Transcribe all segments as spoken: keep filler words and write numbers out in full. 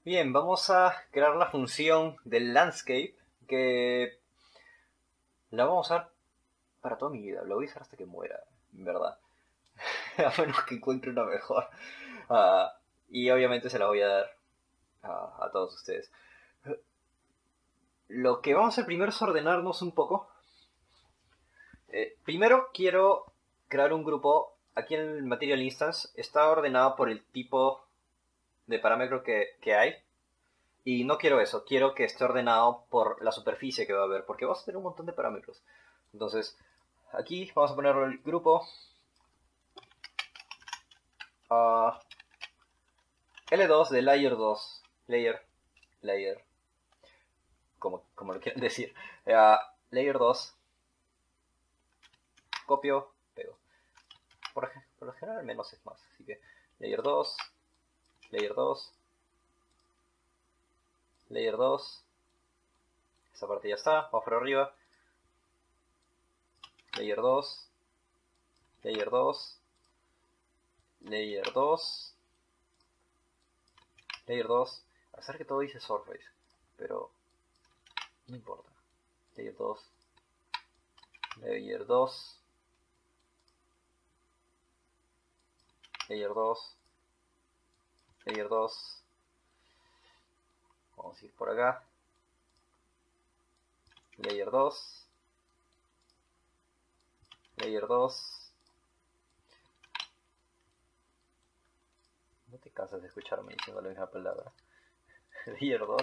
Bien, vamos a crear la función del landscape que la vamos a usar para toda mi vida. La voy a usar hasta que muera, en verdad. A menos que encuentre una mejor. Ah, y obviamente se la voy a dar a, a todos ustedes. Lo que vamos a hacer primero es ordenarnos un poco. Eh, primero quiero crear un grupo. Aquí en el Material Instance está ordenado por el tipo de parámetro que, que hay. Y no quiero eso, quiero que esté ordenado por la superficie que va a haber, porque vamos a tener un montón de parámetros. Entonces, aquí vamos a poner el grupo uh, L dos de layer dos, layer, layer, como, como lo quieran decir. Uh, layer dos, copio, pego. Por, por lo general menos es más, así que layer dos, layer dos, layer dos. Esa parte ya está, vamos por arriba. Layer dos, layer dos, layer dos, layer dos. A pesar que todo dice surface, pero no importa. Layer dos, layer dos, layer dos, layer dos. Vamos a ir por acá. Layer dos, layer dos. No te cansas de escucharme diciendo la misma palabra. Layer dos.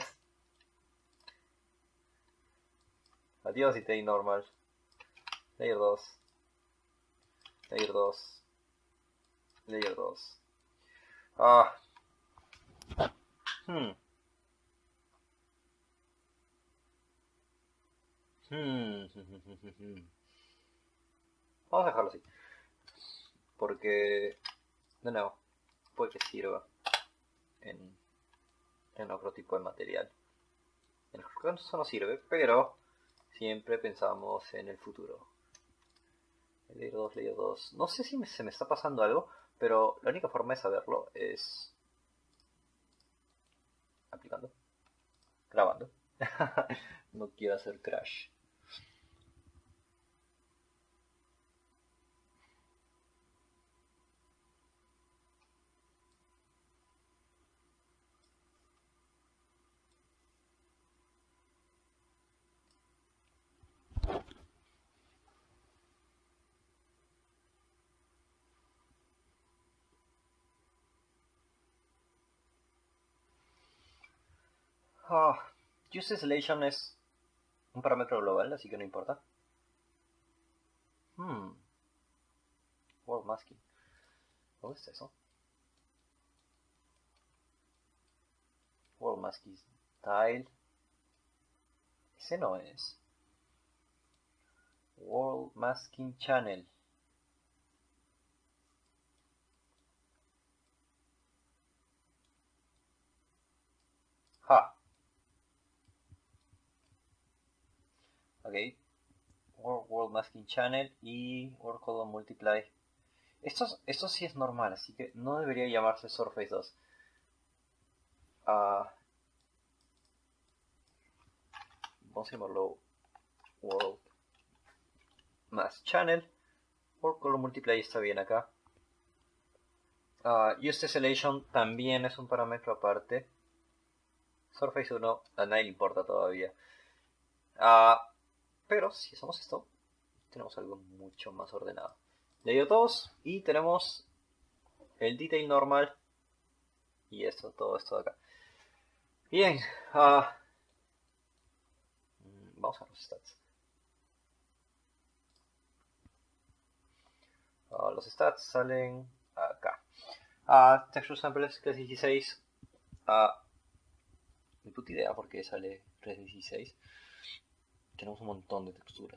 Adiós y te normal. Layer dos, layer dos, layer dos. Ah. Hmm. Hmm. Vamos a dejarlo así. Porque, de nuevo, puede que sirva en, en otro tipo de material. En el caso no sirve, pero siempre pensamos en el futuro. Layer dos, layer dos. No sé si me, se me está pasando algo, pero la única forma de saberlo es aplicando, grabando. No quiero hacer crash. Oh, use selection es un parámetro global, así que no importa. Hmm. World masking. ¿Dónde está eso? World masking style. Ese no es. World masking channel. Ha. Ok. World, world masking channel y world color multiply. Esto, esto sí es normal, así que no debería llamarse Surface dos. Uh, vamos a llamarlo World Mask Channel. World Color Multiply está bien acá. Uh, Use Tessellation también es un parámetro aparte. Surface uno a nadie le importa todavía. Uh, pero si hacemos esto, tenemos algo mucho más ordenado. Layer dos y tenemos el detail normal y esto, todo esto de acá. Bien, uh, vamos a los stats. Uh, los stats salen acá. Uh, texture samples clase dieciséis. Uh, ni puta idea por qué sale tres dieciséis. Tenemos un montón de texturas.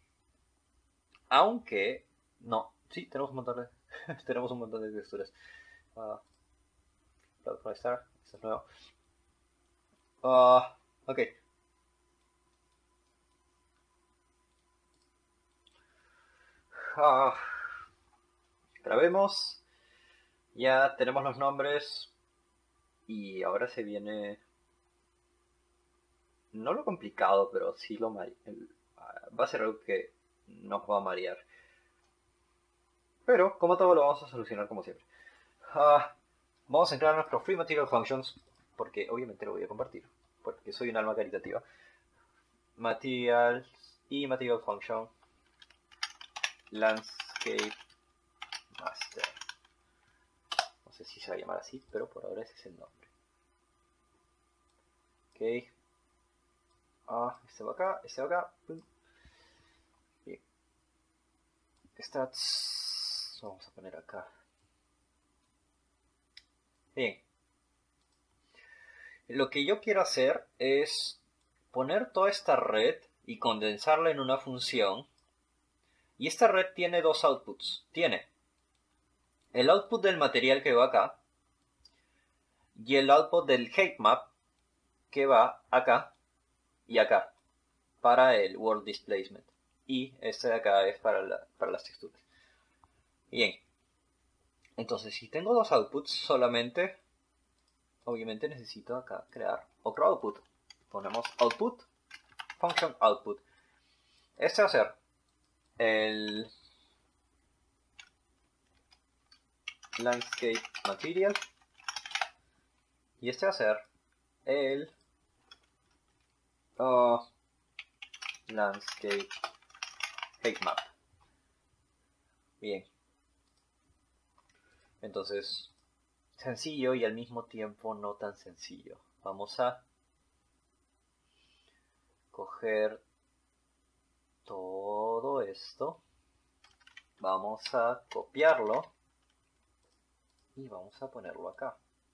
Aunque, no, sí, tenemos un montón de, tenemos un montón de texturas. Uh, Cloud Star, esto es nuevo. Uh, ok. Uh, grabemos. Ya tenemos los nombres. Y ahora se viene... No lo complicado, pero sí lo... mare- el- Va a ser algo que nos va a marear. Pero, como todo, lo vamos a solucionar como siempre. Ah, vamos a entrar a nuestro Free Material Functions, porque obviamente lo voy a compartir, porque soy un alma caritativa. Materials y Material Function. Landscape Master. No sé si se va a llamar así, pero por ahora ese es el nombre. Ok. Ah, este va acá, este va acá. Bien. Stats. Vamos a poner acá. Bien. Lo que yo quiero hacer es poner toda esta red y condensarla en una función. Y esta red tiene dos outputs. Tiene el output del material que va acá y el output del height-map que va acá y acá para el world displacement. Y este de acá es para, la, para las texturas. Bien. Entonces, si tengo dos outputs solamente, obviamente necesito acá crear otro output. Ponemos output, function output. Este va a ser el landscape material y este va a ser el uh, landscape height-map. Bien. Entonces, sencillo y al mismo tiempo no tan sencillo. Vamos a coger todo esto. Vamos a copiarlo. Y vamos a ponerlo acá.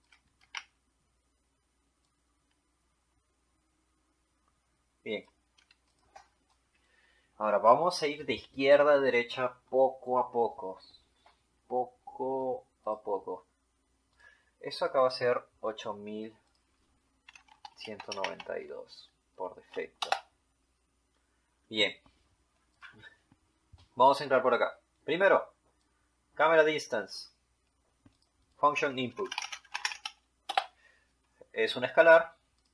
Bien. Ahora vamos a ir de izquierda a derecha poco a poco. Poco a poco. Eso acá va a ser ocho mil ciento noventa y dos por defecto. Bien. Vamos a entrar por acá. Primero, camera distance. Function input. Es un escalar.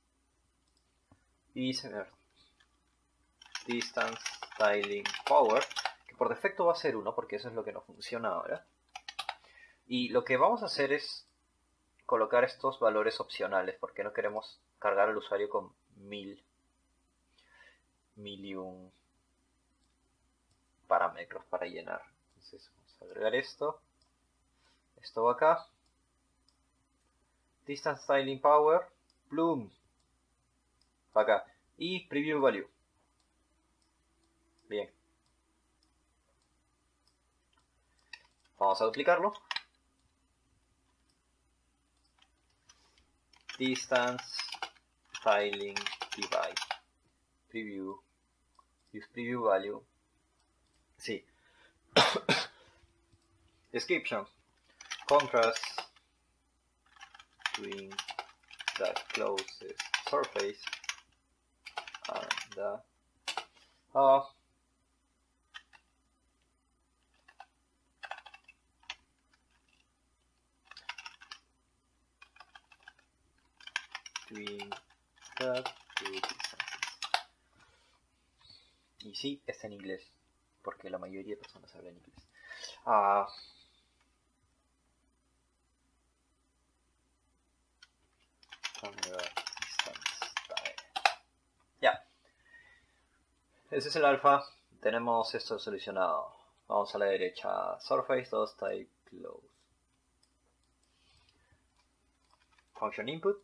Y se ve distance styling power, que por defecto va a ser uno porque eso es lo que no funciona ahora. Y lo que vamos a hacer es colocar estos valores opcionales porque no queremos cargar al usuario con mil mil y un parámetros para llenar. Entonces vamos a agregar esto, esto va acá, distance styling power, bloom va acá y preview value. Bien, vamos a duplicarlo. Distance styling divide preview use preview value. Sí. Description contrast between the closest surface and the uh, between the two distances. Y sí, está en inglés, porque la mayoría de personas hablan inglés. Uh, Ya. Ese es el alfa. Tenemos esto solucionado. Vamos a la derecha. Surface dos type close. Function input.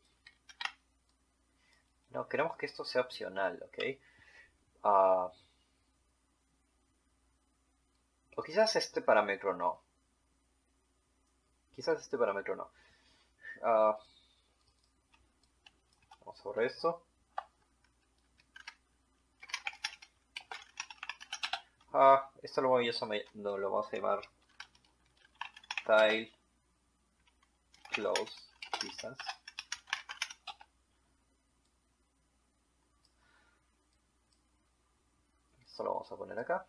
No, queremos que esto sea opcional, ¿ok? Uh, o quizás este parámetro no. Quizás este parámetro no. Uh, vamos a borrar esto. Ah, esto lo, voy a, no, lo vamos a llamar tile close distance. Esto lo vamos a poner acá.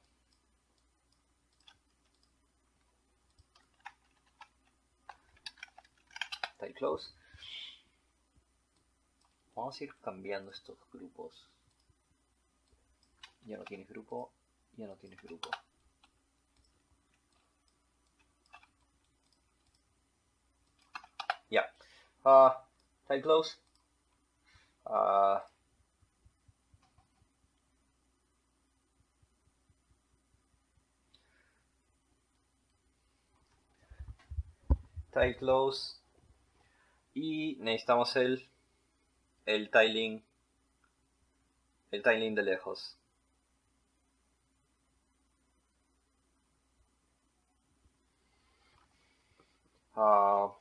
Tile close. Vamos a ir cambiando estos grupos. Ya no tienes grupo, ya no tienes grupo. Ya. Uh, tile close. Uh, tile close. Y necesitamos el, el tiling. El tiling de lejos. Uh,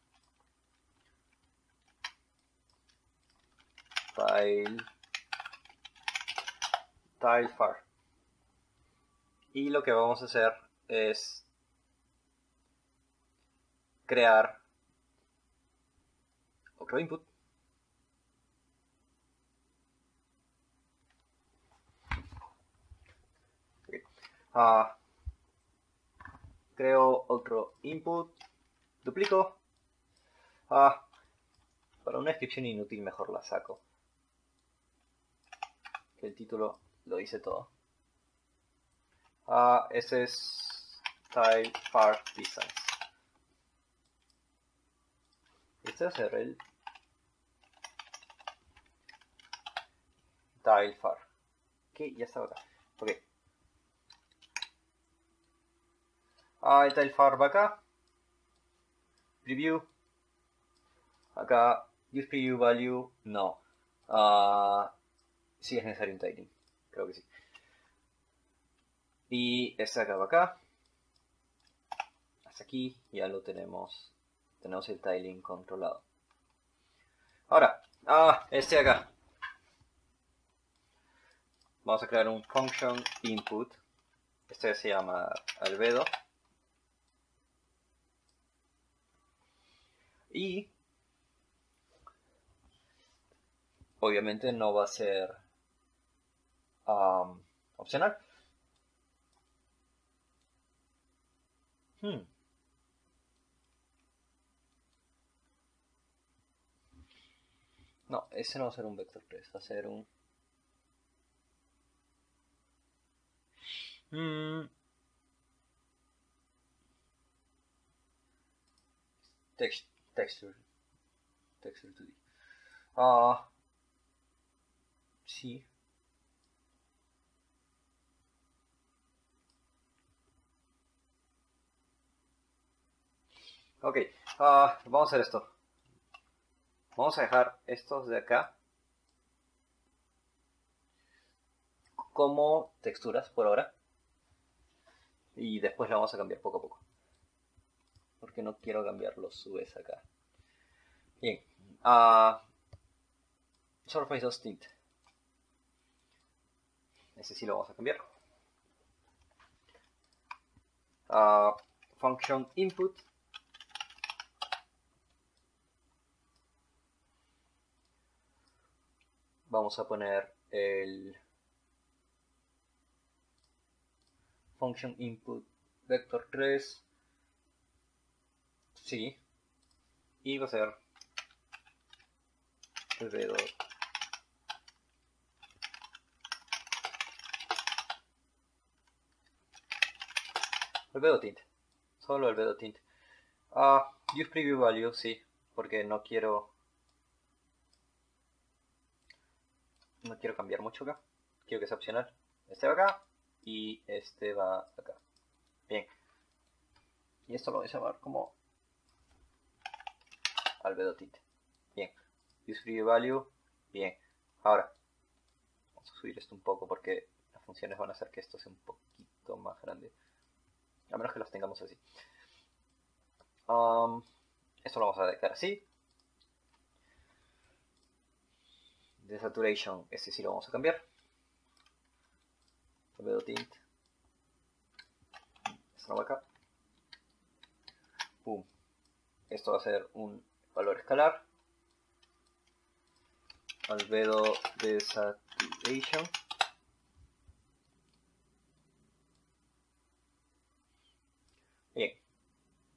tile tile far. Y lo que vamos a hacer es crear otro input. Okay. Uh, creo otro input, duplico. Uh, para una descripción inútil mejor la saco. Que el título lo dice todo. Uh, ese es tile far distance. Este va a ser el tile far. Que ya estaba acá. Ok. Ah, el tile far va acá. Preview. Acá, use preview value. No. Uh, sí es necesario un tiling. Creo que sí. Y este acá va acá. Hasta aquí ya lo tenemos. Tenemos el tiling controlado. Ahora, ah, este acá. Vamos a crear un function input. Este se llama albedo. Y obviamente no va a ser um, opcional. Hmm. No, ese no va a ser un vector tres, va a ser un... Hmm. Text, texture. Texture dos D. Ah, sí. Ok, uh, vamos a hacer esto. Vamos a dejar estos de acá como texturas por ahora. Y después lo vamos a cambiar poco a poco. Porque no quiero cambiar los subes acá. Bien. Uh, Surface dos Tint. Ese sí lo vamos a cambiar. Uh, function input. Vamos a poner el function input vector tres. Sí. Y va a ser albedo. Albedo tint. Solo albedo tint. Uh, use preview value, sí. Porque no quiero... No quiero cambiar mucho acá. Quiero que sea opcional. Este va acá. Y este va acá. Bien. Y esto lo voy a llamar como albedo tint. Bien. Use preview value. Bien. Ahora. Vamos a subir esto un poco porque las funciones van a hacer que esto sea un poquito más grande. A menos que los tengamos así. Um, esto lo vamos a dejar así. De saturation, este sí lo vamos a cambiar. Albedo tint. Esto no va acá. Pum. Esto va a ser un valor escalar. Albedo de saturation. Bien.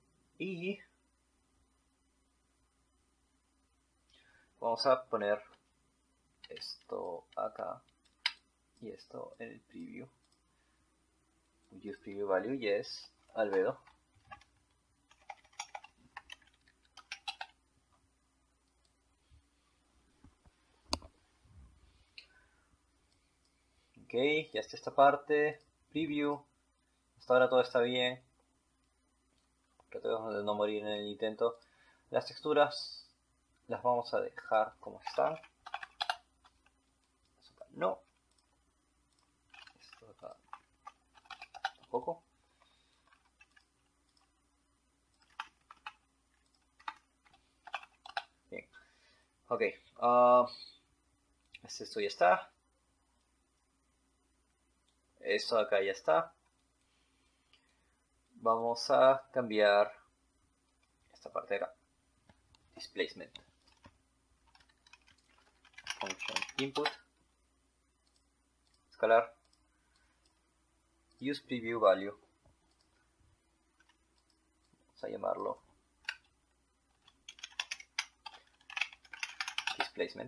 Y vamos a poner esto acá y esto en el preview. Use preview value, yes, albedo. Ok, ya está esta parte. Preview. Hasta ahora todo está bien. Tratemos de no morir en el intento. Las texturas las vamos a dejar como están. Esto acá no. Esto acá tampoco. Bien. Ok. Uh, esto ya está. Esto acá ya está. Vamos a cambiar esta parte de acá. Displacement. Function input. Escalar. Use preview value. Vamos a llamarlo displacement.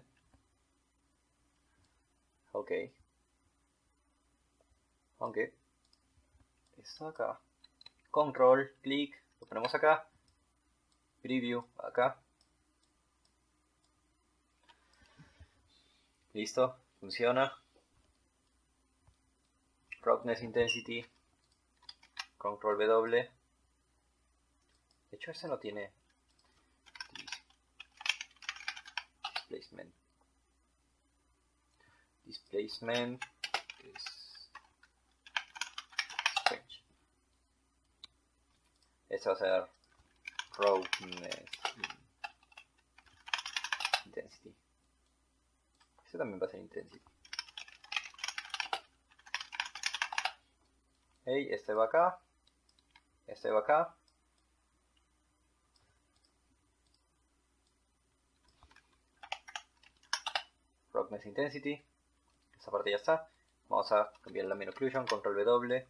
Ok. Ok. Esto acá. Control, clic, lo ponemos acá. Preview, acá. Listo, funciona. Roughness Intensity. Control W. De hecho, este no tiene displacement. Displacement es strange. Este va a ser Roughness Intensity. Este también va a ser Intensity. Hey, este va acá. Este va acá. Roughness Intensity. Esta parte ya está. Vamos a cambiar la main occlusion. Control W.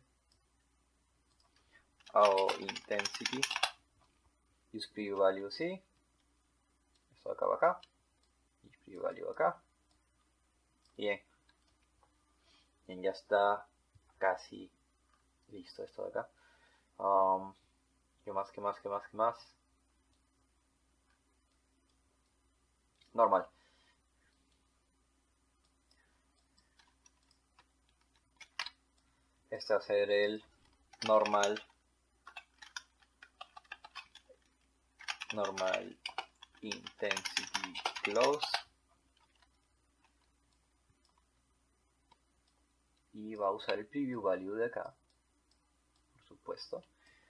O Intensity. Use preview value, sí. Esto acá va acá. Use preview value acá. Bien. Bien, ya está casi listo esto de acá. Um, ¿Qué más? ¿Qué más? ¿Qué más? ¿Qué más? Normal. Este va a ser el normal. Normal Intensity Close. Y va a usar el preview value de acá. Por supuesto.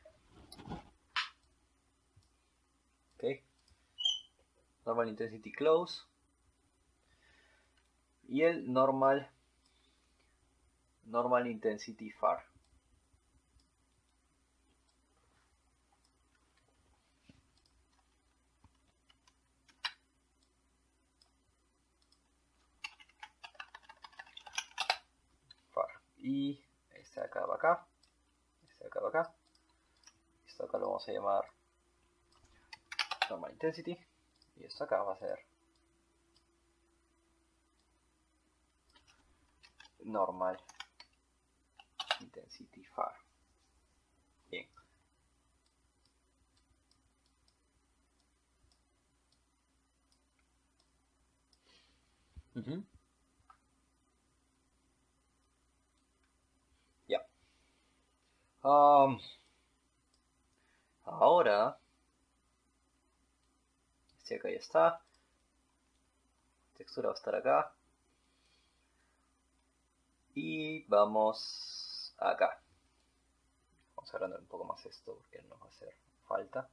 Ok. Normal Intensity Close. Y el normal Normal Intensity Far. Far. Y este acá va acá. Este acá va acá. Esto acá lo vamos a llamar Normal Intensity. Y esto acá va a ser Normal Intensity Far. Bien. Uh-huh. Ya. Um, ahora, este acá ya está. Textura va a estar acá. Y vamos acá. Vamos a agrandar un poco más esto porque nos va a hacer falta.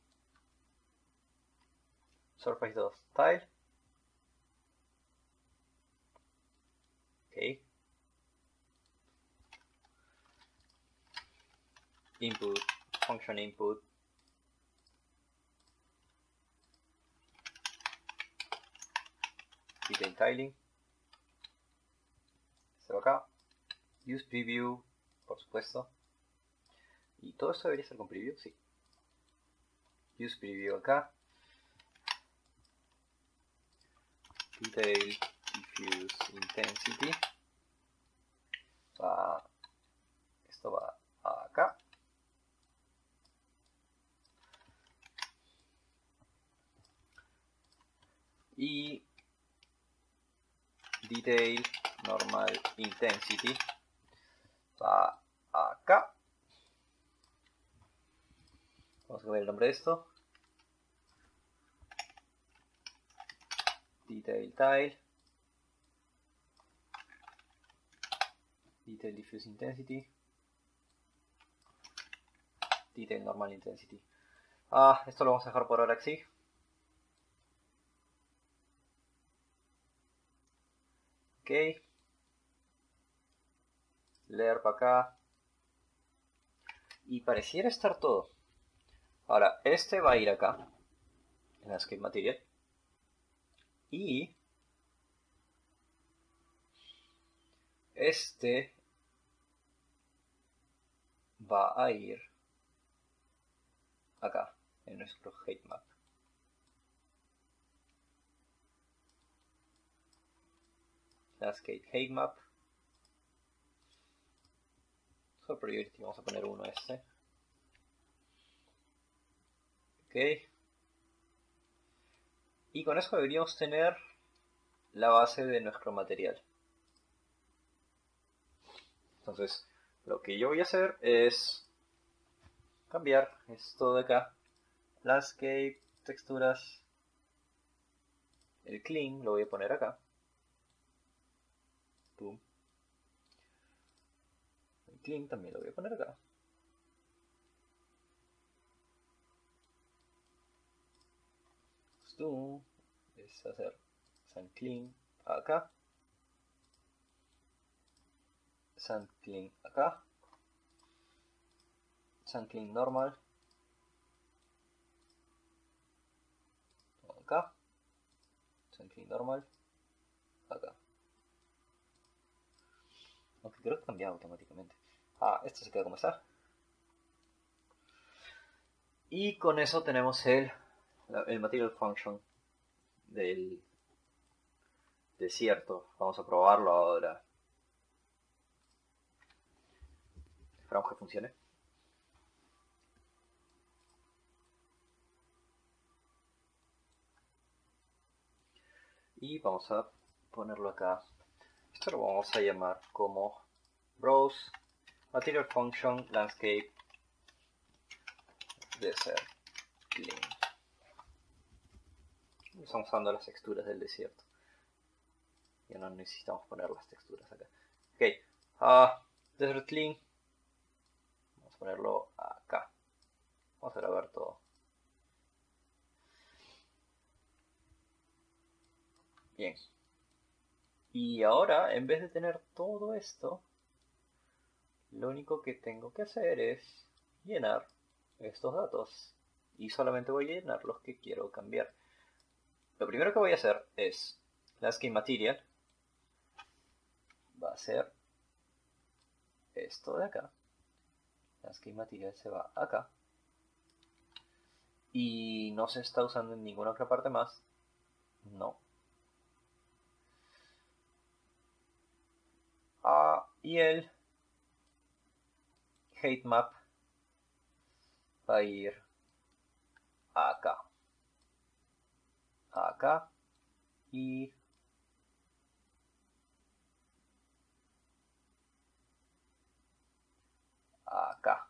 Surface dos Tile. Ok. Input, function input. Detail tiling. Este va acá. Use preview, por supuesto. Y todo esto debería ser con preview, sí. Use preview acá. Detail diffuse intensity. Va, esto va acá. Y detail normal intensity va acá. Vamos a ver el nombre de esto. Detail tile. Detail diffuse intensity. Detail normal intensity. Ah, esto lo vamos a dejar por ahora así. Ok. Leer para acá. Y pareciera estar todo. Ahora, este va a ir acá. En Landscape Material. Y este va a ir acá, en nuestro height map. Landscape height map. Solo priority, vamos a poner uno a este. Ok. Y con eso deberíamos tener la base de nuestro material. Entonces, lo que yo voy a hacer es cambiar esto de acá. Landscape, texturas. El clean lo voy a poner acá. Boom. El clean también lo voy a poner acá. Esto es hacer sun clean acá. Sun clean acá. Sun clean normal. Acá. Sun clean normal. Acá. Aunque creo que cambia automáticamente. Ah, esto se queda como está. Y con eso tenemos el, el material function del desierto. Vamos a probarlo ahora. Esperamos que funcione. Y vamos a ponerlo acá. Esto lo vamos a llamar como browse material function landscape desert clean. Estamos usando las texturas del desierto. Ya no necesitamos poner las texturas acá. Ok, uh, desert clean. Vamos a ponerlo acá. Vamos a grabar todo. Bien. Y ahora, en vez de tener todo esto, lo único que tengo que hacer es llenar estos datos. Y solamente voy a llenar los que quiero cambiar. Lo primero que voy a hacer es Landscape Material. Va a ser esto de acá. Landscape Material se va acá. Y no se está usando en ninguna otra parte más. No. Ah, y el height map va a ir acá. Acá. Y acá.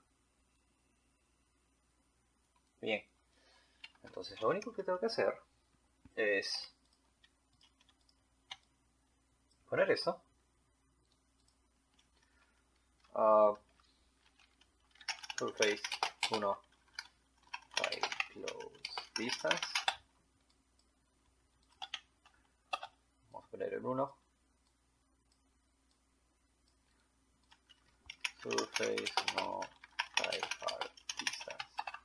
Bien. Entonces lo único que tengo que hacer es poner esto. Uh, surface uno by close distance. Vamos a poner el uno. Surface uno by hard distance.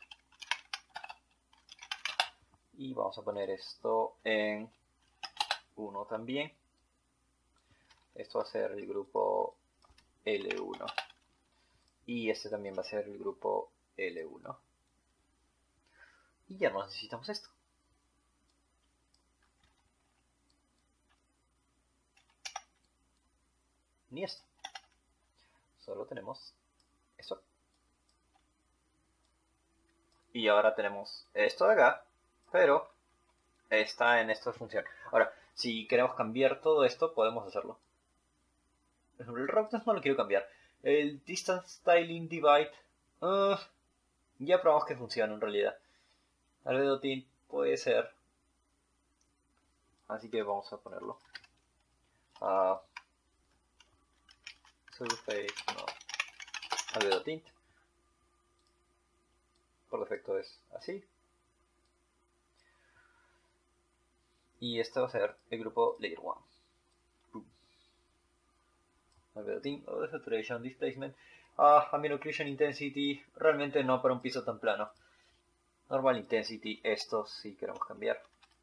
Y vamos a poner esto en uno también. Esto va a ser el grupo L uno. Y este también va a ser el grupo L uno. Y ya no necesitamos esto. ni esto. Solo tenemos esto. Y ahora tenemos esto de acá, pero está en esta función. Ahora, si queremos cambiar todo esto, podemos hacerlo. Por ejemplo, el roughness no lo quiero cambiar. El distance styling divide, uh, ya probamos que funciona en realidad. Albedo tint puede ser, así que vamos a ponerlo. Uh, surface, no. Albedo tint. Por defecto es así. Y este va a ser el grupo layer uno. Albedo tint, oh, saturation, displacement. Ah, ambient occlusion intensity. Realmente no para un piso tan plano. Normal intensity, esto sí queremos cambiar.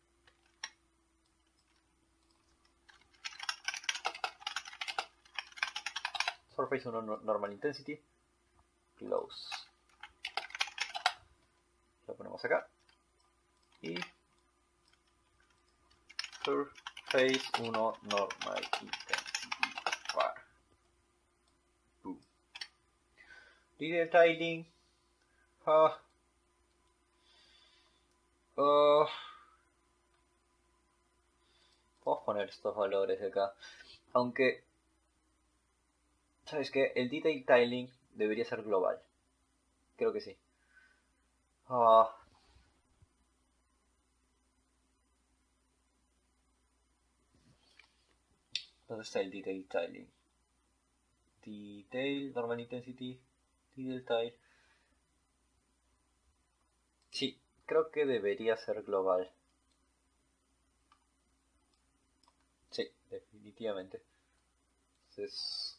Surface uno normal intensity. Close. Lo ponemos acá. Y Surface uno normal intensity. Far. Boom. Detail tiling. Ah. Uh, Vamos a poner estos valores de acá. Aunque, ¿sabes qué? El detail tiling debería ser global. Creo que sí. Uh, ¿Dónde está el detail tiling? Detail, normal intensity, detail tile. Sí, creo que debería ser global. Sí, definitivamente. Entonces,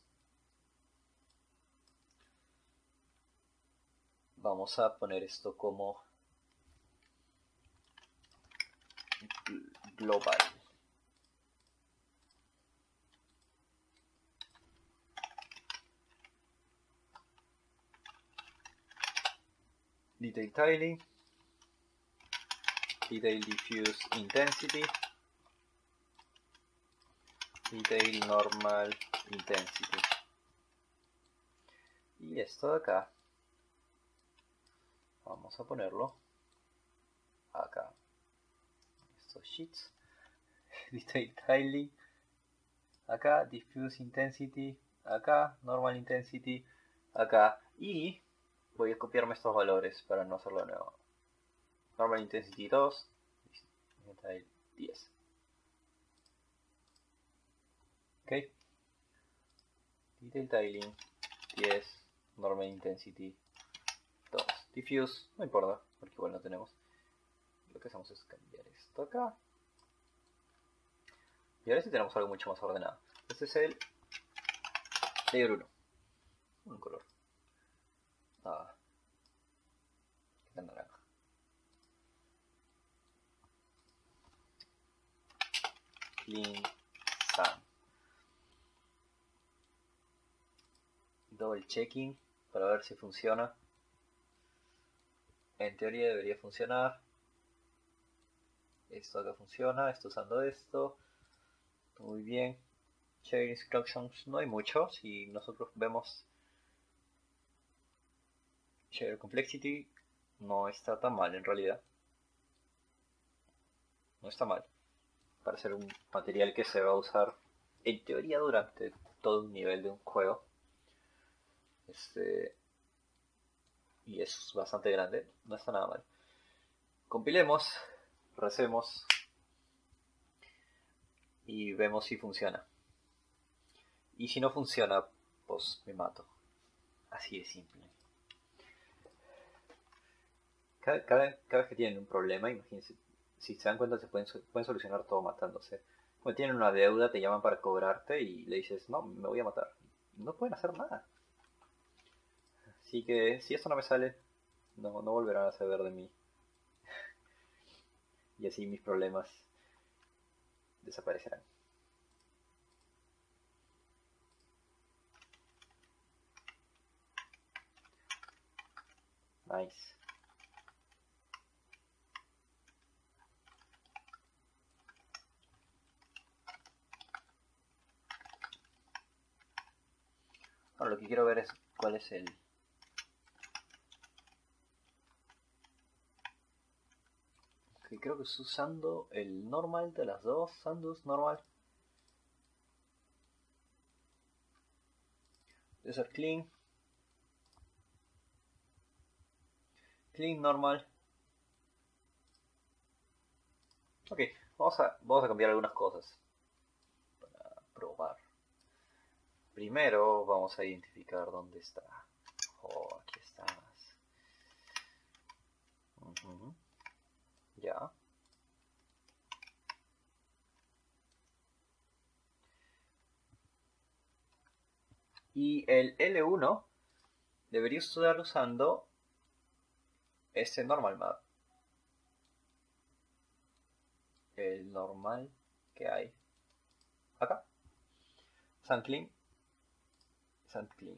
vamos a poner esto como global. Detail tiling, detail diffuse intensity, detail normal intensity. Y esto de acá, vamos a ponerlo acá. Estos sheets, detail tiling, acá, diffuse intensity, acá, normal intensity, acá. Y voy a copiarme estos valores para no hacerlo de nuevo. Normal intensity dos, detail diez. Ok. Detail tiling diez, normal intensity dos. Diffuse, no importa, porque igual no tenemos. Lo que hacemos es cambiar esto acá. Y ahora sí tenemos algo mucho más ordenado. Este es el layer uno. Un color. Ah. Qué tan naranja. Clean Sun. Double checking para ver si funciona. En teoría debería funcionar. Esto acá funciona. Estoy usando esto. Muy bien. Share instructions. No hay mucho. Si nosotros vemos Share complexity, no está tan mal en realidad. No está mal. Para ser un material que se va a usar en teoría durante todo un nivel de un juego. Este, y es bastante grande, no está nada mal. Compilemos, recemos y vemos si funciona. Y si no funciona, pues me mato. Así de simple. Cada, cada, cada vez que tienen un problema, imagínense, si se dan cuenta se pueden, pueden solucionar todo matándose. Cuando tienen una deuda, te llaman para cobrarte y le dices, no, me voy a matar. No pueden hacer nada. Así que si esto no me sale, no, no volverán a saber de mí. Y así mis problemas desaparecerán. Nice. Ahora lo que quiero ver es cuál es el... que creo que es usando el normal de las dos. Sandus, normal. Debe ser clean. Clean, normal. Ok, vamos a, vamos a cambiar algunas cosas para probar. Primero vamos a identificar dónde está. Oh, aquí estás. Uh-huh. Ya. Y el L uno debería estar usando este normal map. El normal que hay acá. SandClean. SandClean.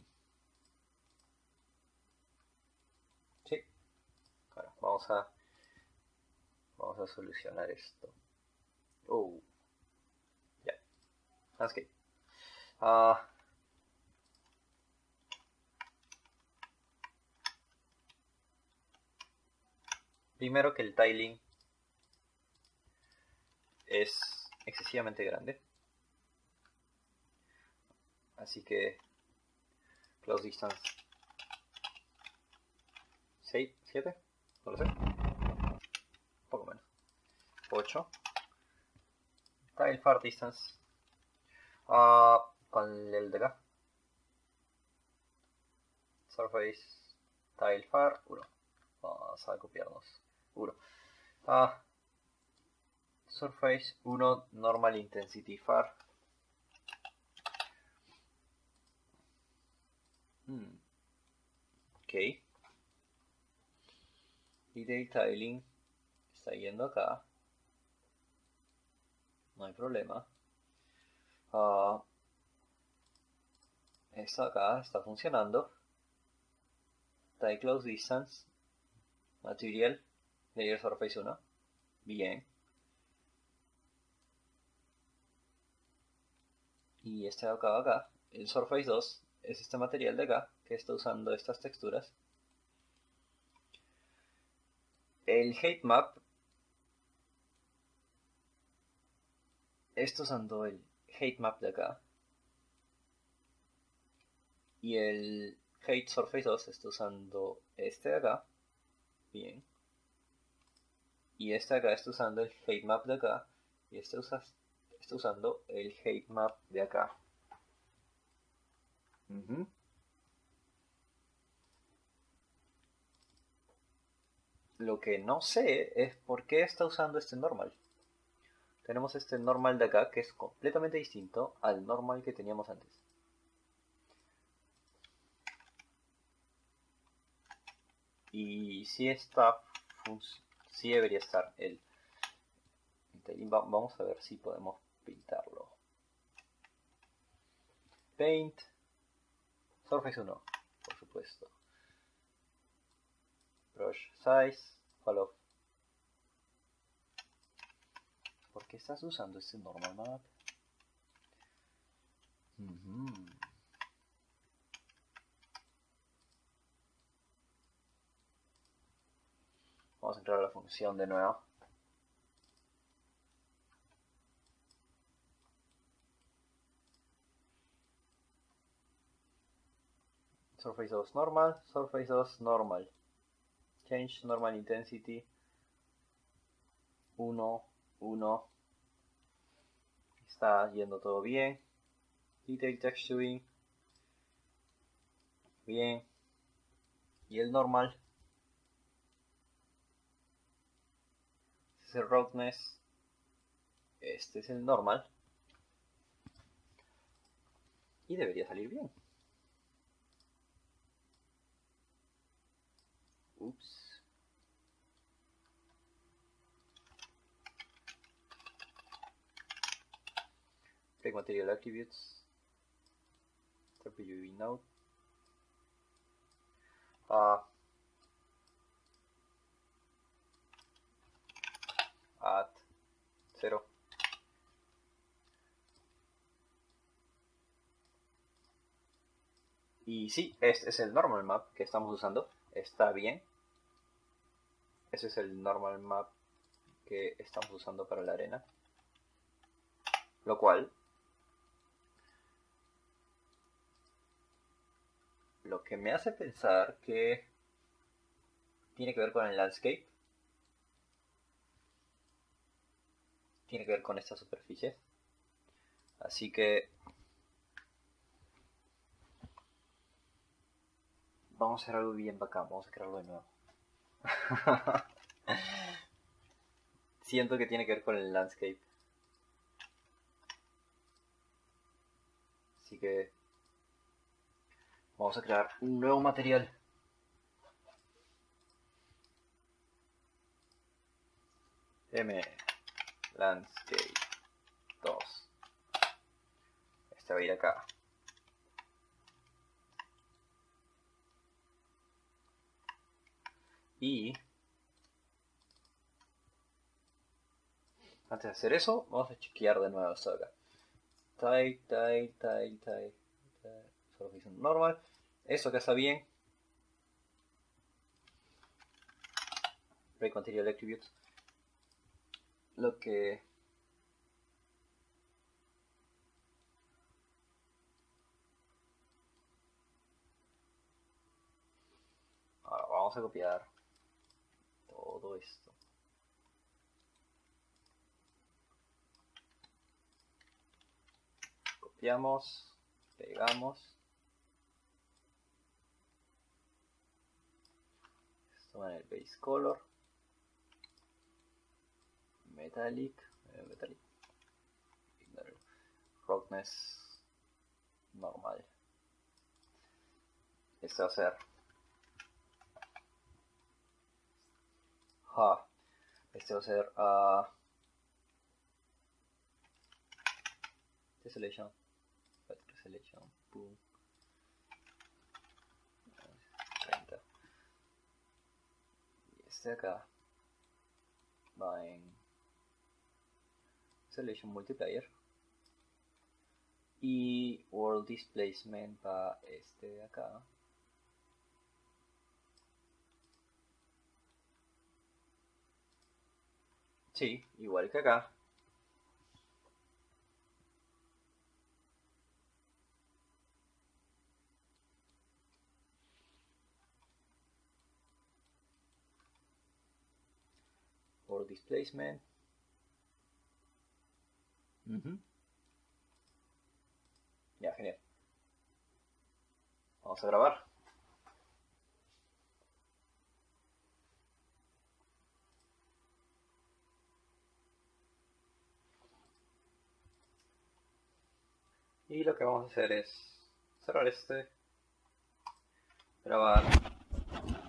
Sí. Bueno, vamos a vamos a solucionar esto. Oh. Ya. Yeah. Landscape. Ah. Uh, primero que el tiling es excesivamente grande. Así que close distance seis, siete, no lo sé. Un poco menos. ocho. Tile far distance. Uh, con el de acá. Surface tile far uno. Vamos a copiarnos. uno. Uh, surface uno normal intensity far. Hmm. Ok. Detail tiling está yendo acá. No hay problema. Uh, esto acá está funcionando. Tile close distance. Material. Layer surface uno. Bien. Y este de acá, acá, el surface dos, es este material de acá que está usando estas texturas. El height map está usando el height map de acá. Y el height surface dos está usando este de acá. Bien. Y este de acá está usando el height map de acá. Y este usa, está usando el height map de acá. Uh-huh. Lo que no sé es por qué está usando este normal. Tenemos este normal de acá que es completamente distinto al normal que teníamos antes. Y si está, si debería estar el, el vamos a ver si podemos pintarlo. Paint, Surface uno, por supuesto. Brush size, follow. ¿Por qué estás usando este normal map? Uh-huh. Vamos a entrar a la función de nuevo. Surface dos normal, Surface dos normal. Change normal intensity. uno, uno. Está yendo todo bien. Detail texturing. Bien. Y el normal. Este es el roughness. Este es el normal. Y debería salir bien. Ups. Take material attributes. T P U V node. Uh, add cero. Y sí, este es el normal map que estamos usando. Está bien. Ese es el normal map que estamos usando para la arena. Lo cual... Lo que me hace pensar que tiene que ver con el landscape. Tiene que ver con estas superficies. Así que... vamos a hacer algo bien bacán. Vamos a crearlo de nuevo. Siento que tiene que ver con el landscape. Así que... vamos a crear un nuevo material. M Landscape dos. Este va a ir acá. Y... antes de hacer eso, vamos a chequear de nuevo esto de acá. Tile, tile, tile, tile, tile. Surface normal. Eso acá está bien. Break Material Attributes. Lo que... ahora vamos a copiar todo esto. Copiamos, pegamos. Esto en el base color. Metallic, eh, metallic. Roughness normal. Este va a ser ha. Este va a ser uh, Tessellation. Tessellation. Boom. treinta. Y este de acá va en Tessellation Multiplayer. Y World Displacement va este de acá. Sí, igual que acá. World Displacement. Uh-huh. Ya, genial. Vamos a grabar. Y lo que vamos a hacer es cerrar este, grabar, vamos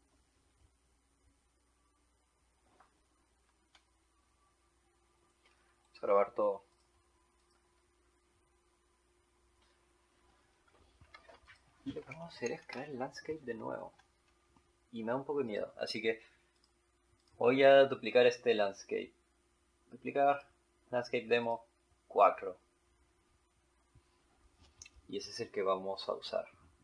a grabar todo. Y lo que vamos a hacer es crear el landscape de nuevo. Y me da un poco de miedo, así que voy a duplicar este landscape. Duplicar landscape demo cuatro. Y ese es el que vamos a usar.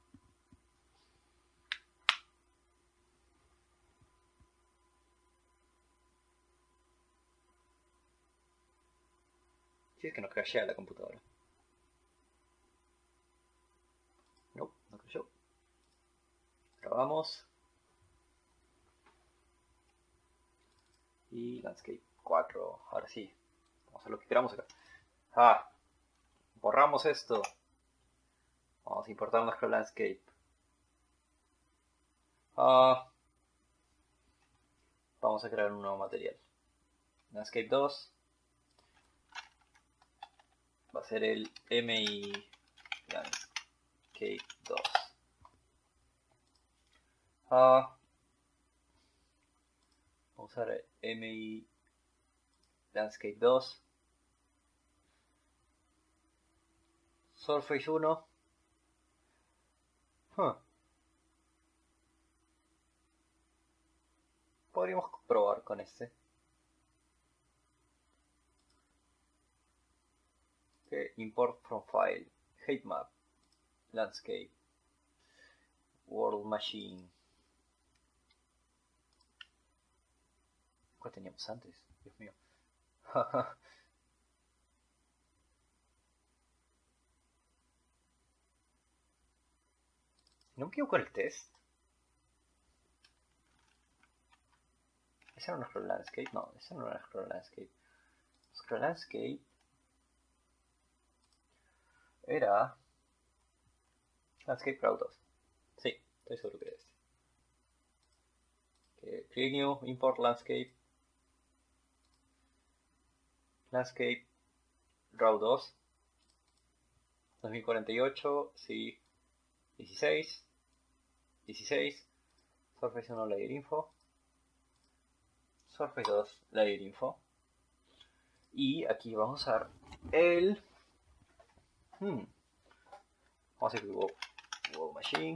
Si es que nos crashea la computadora. No, no crashó. Grabamos. Y landscape cuatro. Ahora sí. Vamos a hacer lo que queramos acá. Ah. Borramos esto. Vamos a importar nuestro landscape. Ah. Vamos a crear un nuevo material. Landscape dos. Va a ser el M I Landscape dos. Ah. Vamos a usar el M I Landscape dos. Surface uno. Huh. Podríamos probar con este. Okay. Import from file. Height map. Landscape. World Machine. ¿Cuál teníamos antes? Dios mío. ¿No me equivoco el test? ¿Ese era nuestro landscape? No, ese no era nuestro landscape. Nuestro landscape era Landscape Crowd dos. Sí, estoy seguro que era este. Okay, create new, import landscape. Landscape Raw dos. dos mil cuarenta y ocho, sí. dieciséis. dieciséis. Surface uno layer info. Surface dos layer info. Y aquí vamos a usar el... Hmm. Vamos a hacer World, World Machine.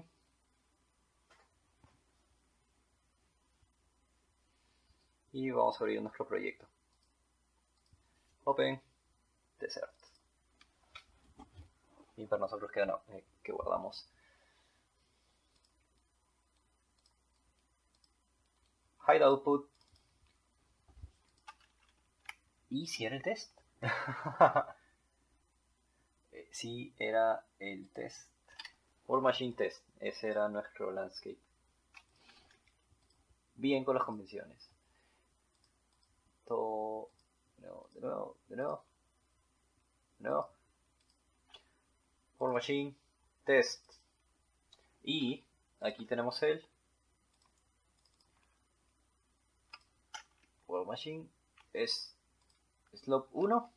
Y vamos a abrir nuestro proyecto. Open Desert. Y para nosotros queda no, eh, que guardamos. Hide output. ¿Y si era el test? eh, sí, era el test. World Machine Test. Ese era nuestro landscape. Bien con las convenciones. Todo... De nuevo, de nuevo, de nuevo. De nuevo. World Machine Test. Y aquí tenemos el World Machine. Es slope uno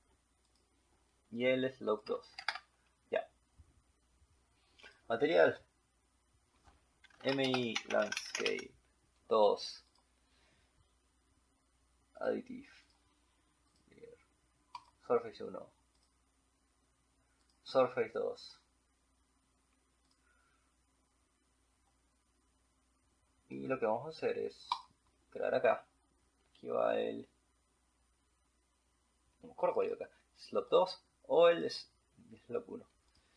y el slope dos. Ya. Material. M I Landscape dos. Additive. Surface uno. Surface dos. Y lo que vamos a hacer es crear acá. Aquí va el... No me acuerdo cuál iba acá. Slope dos o el slope uno.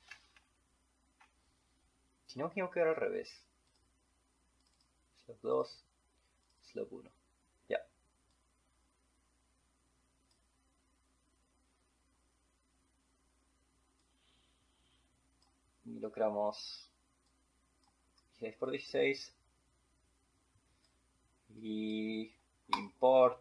Si no, tengo que ir al revés. Slope dos, slope uno. Ya. Y lo creamos dieciséis por dieciséis. Y import.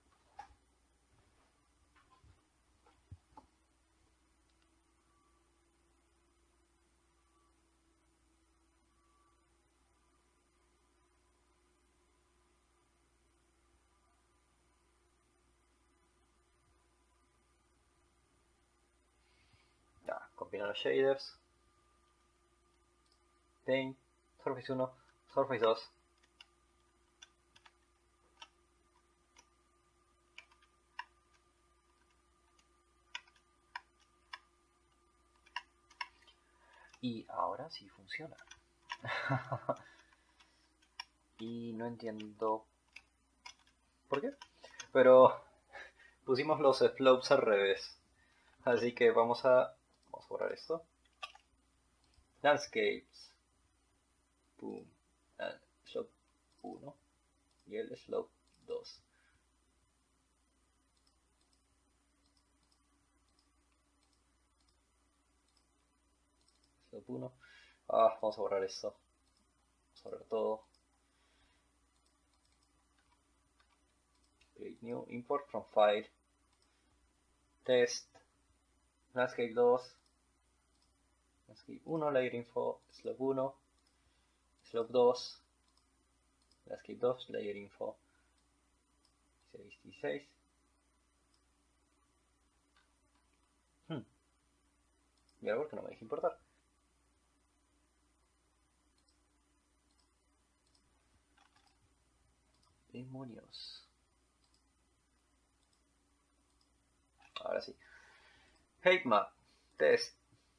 Ya, combinar los shaders. Paint, Surface uno, Surface dos. Y ahora sí funciona. Y no entiendo por qué. Pero pusimos los slopes al revés. Así que vamos a... Vamos a borrar esto. Landscapes. Boom. Uh, slope uno. Y el slope dos. Slope uno. Ah, vamos a borrar esto. Vamos a borrar todo. Create new. Import from file. Test. Landscape dos. Landscape uno. Layer info. Slope uno. Slope dos. Landscape dos. Layer info. dieciséis, dieciséis. Hmm. Y ahora porque no me deja importar. Demonios. Ahora sí. Heitemap. Test.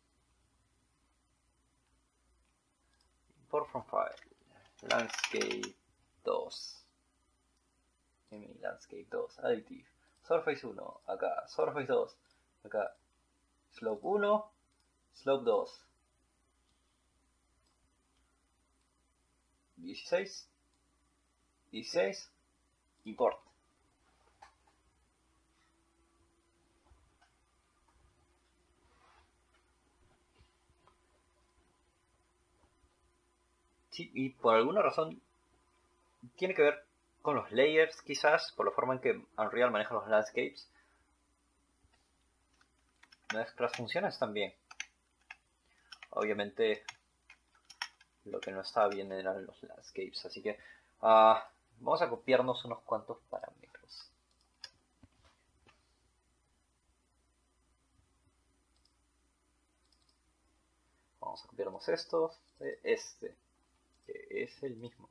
Import from file. Landscape dos. M I Landscape dos. Additive. Surface uno. Acá. Surface dos. Acá. Slope uno. Slope dos. dieciséis, dieciséis, import. Sí, y por alguna razón tiene que ver con los layers, quizás, por la forma en que Unreal maneja los landscapes. Nuestras funciones están bien. Obviamente lo que no estaba bien eran los landscapes, así que uh, vamos a copiarnos unos cuantos parámetros. Vamos a copiarnos estos de este, que es el mismo.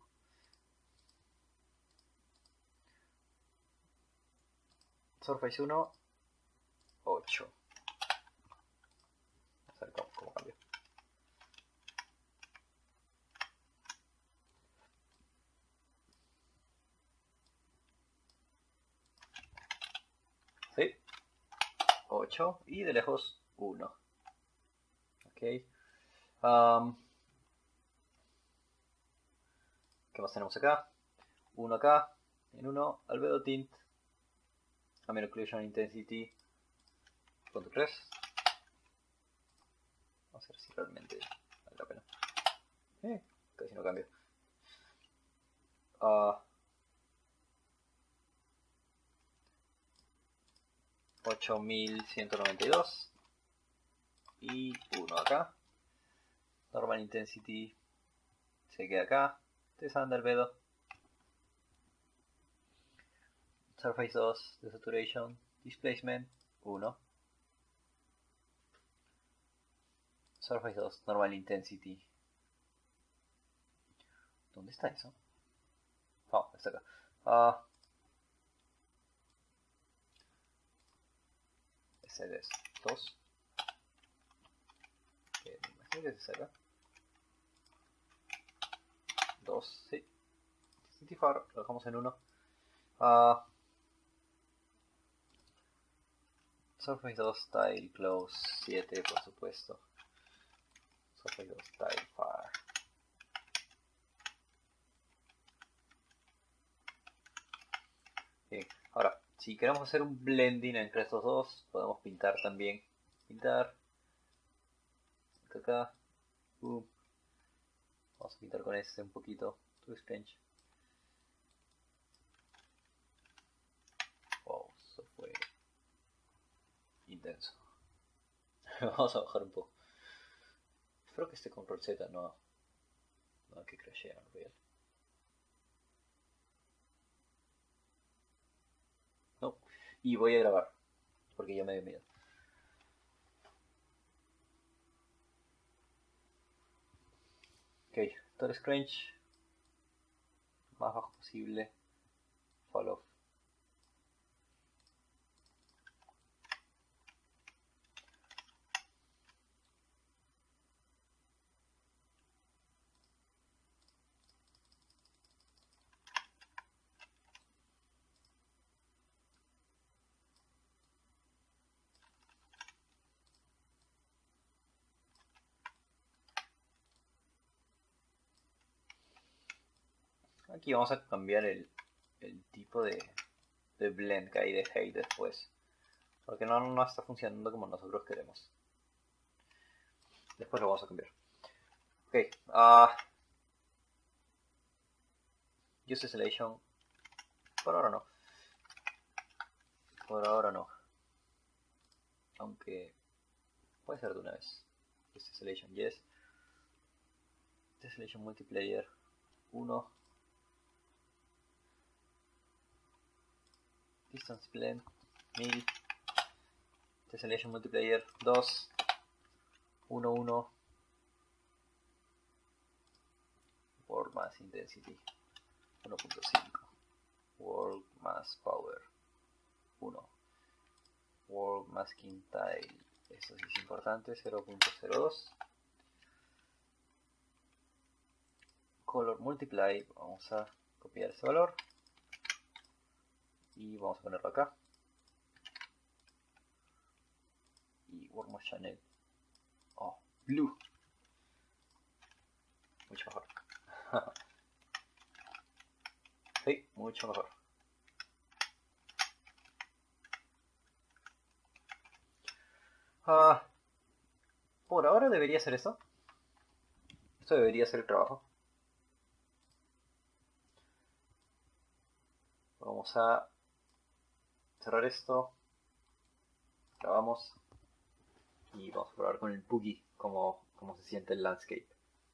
Surface uno, ocho. Vamos a ver cómo, cómo cambia. Sí, ocho y de lejos uno. Ok. Um, ¿Qué más tenemos acá? uno acá, en uno, albedo tint, ambient occlusion intensity, punto tres. Vamos a ver si realmente vale la pena. Eh, casi no cambia. Uh, ocho mil ciento noventa y dos y uno acá. Normal intensity se queda acá. Desanda albedo. Surface dos, desaturation, displacement uno. Surface dos, normal intensity. ¿Dónde está eso? Oh, está acá. Uh, ese es dos. Que me imagino que es acá. dos, sí. Cityfar, lo dejamos en uno. Uh, Surface dos, Style, Close, siete por supuesto. Surface dos, Style, Far. Bien, ahora, si queremos hacer un blending entre estos dos, podemos pintar también. Pintar. Acá. Uh. Vamos a pintar con este un poquito. Too strange. Wow, eso fue intenso. Vamos a bajar un poco. Espero que este control Z no, no que crashea en real. No. Y voy a grabar. Porque ya me dio miedo. Ok, todo el scrunch más bajo posible. Fall off. Aquí vamos a cambiar el, el tipo de, de blend que hay de height después. Porque no, no está funcionando como nosotros queremos. Después lo vamos a cambiar. Ok. Uh, Use Selection. Por ahora no. Por ahora no. Aunque puede ser de una vez. Use Selection, yes. Selection Multiplayer uno. Distance Blend mil. Tessellation Multiplayer dos. uno uno. World Mass Intensity uno punto cinco. World Mass Power uno. World Masking Tile, eso sí es importante, cero punto cero dos. Color Multiply, vamos a copiar ese valor y vamos a ponerlo acá. Y World Mass Channel, oh, Blue, mucho mejor. Sí, mucho mejor. Ah, por ahora debería ser esto. Esto debería ser el trabajo. Vamos a cerrar esto. Grabamos. Y vamos a probar con el Boogie cómo, cómo se siente el landscape.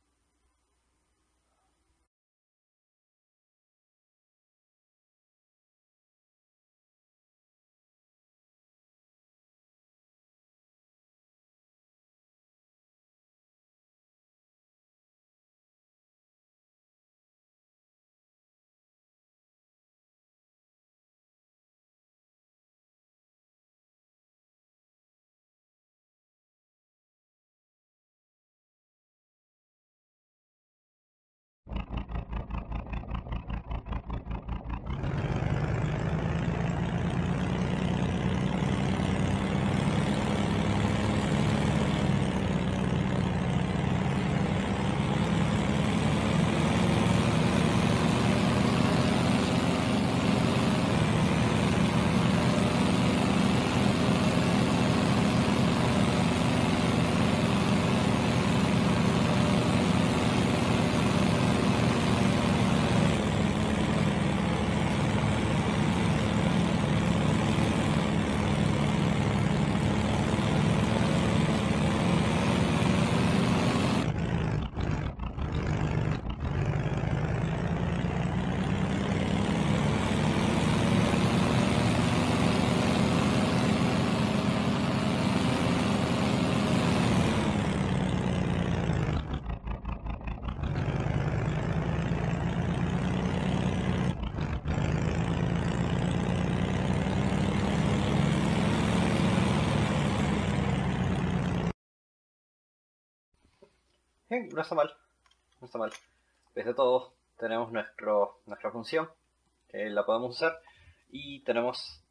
Bien, no está mal. No está mal. Pese a todo, tenemos nuestro, nuestra función, que la podemos usar. Y tenemos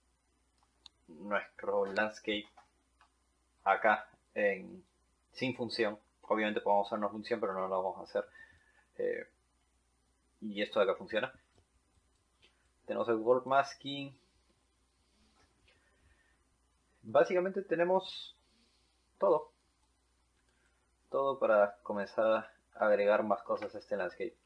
nuestro landscape acá en, sin función. Obviamente podemos usar una función, pero no lo vamos a hacer. Eh, y esto de acá funciona. Tenemos el world masking. Básicamente tenemos todo. Todo para comenzar a agregar más cosas a este landscape.